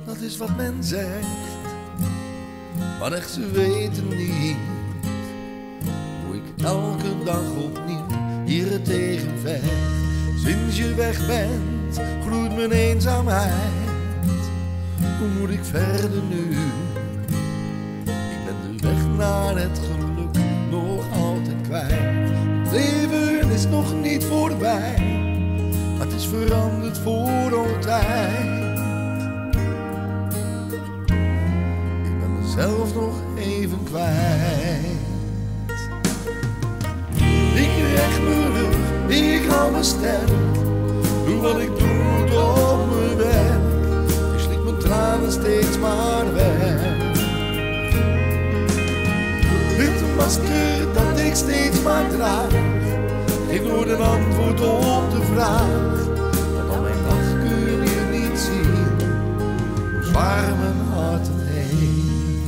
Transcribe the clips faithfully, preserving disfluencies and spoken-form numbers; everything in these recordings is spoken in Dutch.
dat is wat men zegt, maar echt ze weten niet hoe ik elke dag opnieuw hier tegen vecht. Sinds je weg bent, groeit mijn eenzaamheid. Hoe moet ik verder nu? Ik ben de weg naar het geluk nog altijd kwijt. Het leven is nog niet voorbij, maar het is veranderd voor altijd. Ik ben mezelf nog even kwijt. Ik recht mijn rug, ik hou me sterk. Doe wat ik doe op mijn werk. Ik slik mijn tranen steeds maar weg. Het masker dat ik steeds maar draag, geeft nooit een antwoord op de vraag. Want al mijn lach kun je niet zien hoe zwaar mijn hart het heeft.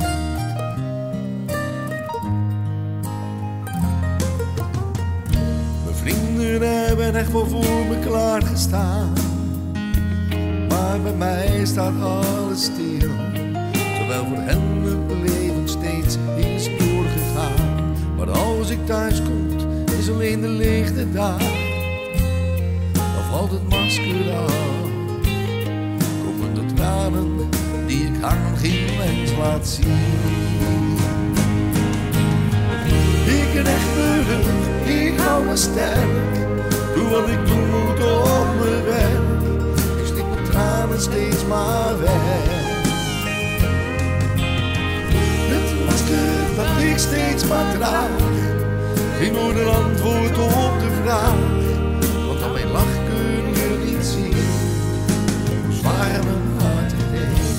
Mijn vrienden hebben echt wel voor me klaargestaan, maar bij mij staat alles stil. Terwijl voor hen het leven steeds is doorgegaan. Maar als ik thuis kom, is alleen de leegte daar. Dan valt het masker af, komen de tranen die ik aan geen mens laat zien. Ik recht mijn rug, ik hou me sterk. Doe wat ik doe op mijn werk. Ik slik mijn tranen steeds maar weg. Het masker dat ik steeds maar draag, geeft nooit een antwoord op de vraag. Want aan mijn lach kun je niet zien hoe zwaar mijn hart het heeft.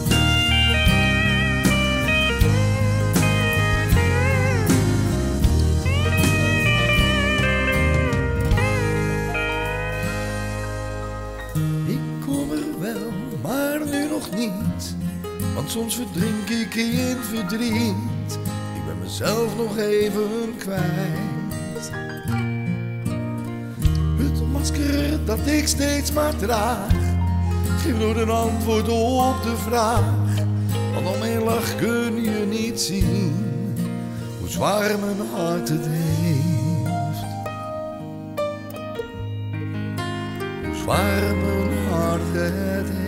Ik kom er wel, maar nu nog niet. Want soms verdrink ik in verdriet. Ik ben mezelf nog even kwijt. Het masker dat ik steeds maar draag, geeft nooit een antwoord op de vraag. Want om mijn lach kun je niet zien hoe zwaar mijn hart het heeft. Hoe zwaar mijn hart het heeft.